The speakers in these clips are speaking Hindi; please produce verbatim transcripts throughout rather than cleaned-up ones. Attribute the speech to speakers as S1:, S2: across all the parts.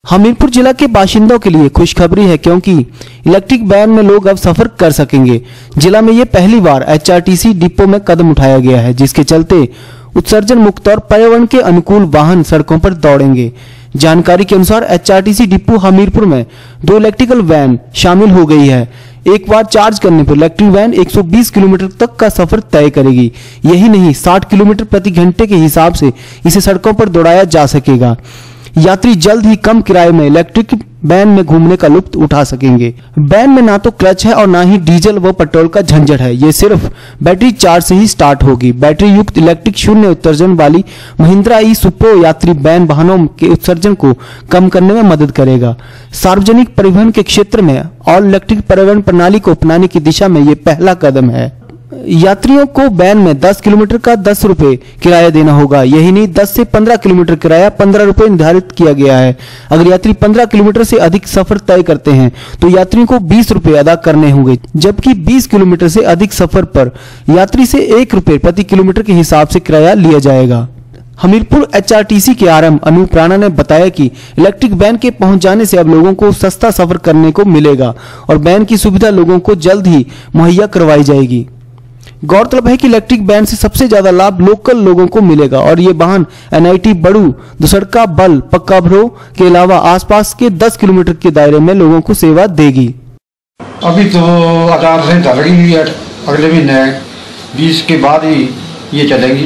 S1: हमीरपुर जिला के बाशिंदों के लिए खुशखबरी है, क्योंकि इलेक्ट्रिक वैन में लोग अब सफर कर सकेंगे। जिला में ये पहली बार एचआरटीसी डिपो में कदम उठाया गया है, जिसके चलते उत्सर्जन मुक्त और पर्यावरण के अनुकूल वाहन सड़कों पर दौड़ेंगे। जानकारी के अनुसार एचआरटीसी डिपो हमीरपुर में दो इलेक्ट्रिकल वैन शामिल हो गई है। एक बार चार्ज करने पर इलेक्ट्रिक वैन एक सौ बीस किलोमीटर तक का सफर तय करेगी। यही नहीं, साठ किलोमीटर प्रति घंटे के हिसाब से इसे सड़कों पर दौड़ाया जा सकेगा। यात्री जल्द ही कम किराए में इलेक्ट्रिक वैन में घूमने का लुत्फ उठा सकेंगे। वैन में ना तो क्लच है और ना ही डीजल व पेट्रोल का झंझट है। ये सिर्फ बैटरी चार्ज से ही स्टार्ट होगी। बैटरी युक्त इलेक्ट्रिक शून्य उत्सर्जन वाली महिंद्रा ई सुप्रो यात्री वैन वाहनों के उत्सर्जन को कम करने में मदद करेगा। सार्वजनिक परिवहन के क्षेत्र में ऑल इलेक्ट्रिक परिवहन प्रणाली को अपनाने की दिशा में ये पहला कदम है। यात्रियों को वैन में दस किलोमीटर का दस रुपए किराया देना होगा। यही नहीं, दस से पंद्रह किलोमीटर किराया पंद्रह रुपए निर्धारित किया गया है। अगर यात्री पंद्रह किलोमीटर से अधिक सफर तय करते हैं तो यात्रियों को बीस रुपए अदा करने होंगे, जबकि बीस किलोमीटर से अधिक सफर पर यात्री से एक रुपए प्रति किलोमीटर के हिसाब से किराया लिया जाएगा। हमीरपुर एचआरटीसी के आरएम अनूप राणा ने बताया कि इलेक्ट्रिक वैन के पहुंच जाने से अब लोगों को सस्ता सफर करने को मिलेगा और वैन की सुविधा लोगों को जल्द ही मुहैया करवाई जाएगी। गौरतलब है कि इलेक्ट्रिक वैन से सबसे ज्यादा लाभ लोकल लोगों को मिलेगा और ये वाहन एनआईटी बड़ू, दुसड़का, बल, पक्का भरो के अलावा आसपास के दस किलोमीटर के दायरे में लोगों को सेवा देगी।
S2: अभी तो आचार संहिता लगी हुई है, अगले महीने बीस के बाद ही ये चलेगी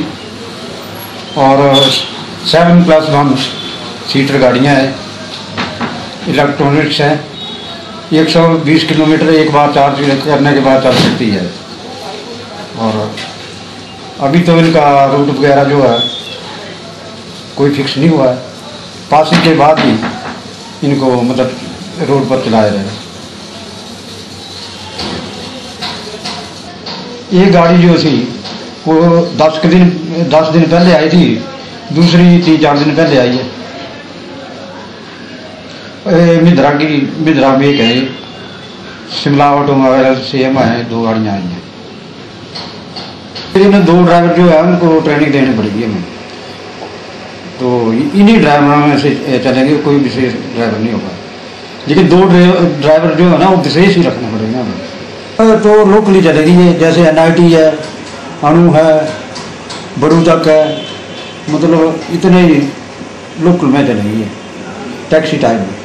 S2: और सेवन प्लस वन सीटर गाड़ियाँ हैं, इलेक्ट्रॉनिक्स हैं। एक सौ बीस किलोमीटर एक बार चार्ज करने के बाद चल सकती है। और अभी तो इनका रूट वगैरह जो है कोई फिक्स नहीं हुआ है, पासिंग के बाद ही इनको मतलब रोड पर चलाया जाएगा। ये गाड़ी जो थी वो दस के दिन दस दिन पहले आई थी, दूसरी तीन चार दिन पहले आई है। मिद्रा की मिद्रा में एक है, शिमला ऑटोमोबाइल सेम है, दो गाड़ियाँ आई हैं। इन्हें दो ड्राइवर जो है उनको ट्रेनिंग देनी पड़ेगी हमें, तो इन्हीं ड्राइवरों में से चलेंगे, कोई विशेष ड्राइवर नहीं होगा। लेकिन दो ड्राइवर जो है ना वो विशेष ही रखना पड़ेगा हमें। तो लोकली चलेगी ये, जैसे एनआईटी है, अणु है, बड़ू तक है, मतलब इतने ही लोकल में चलेगी ये टैक्सी टाइप में।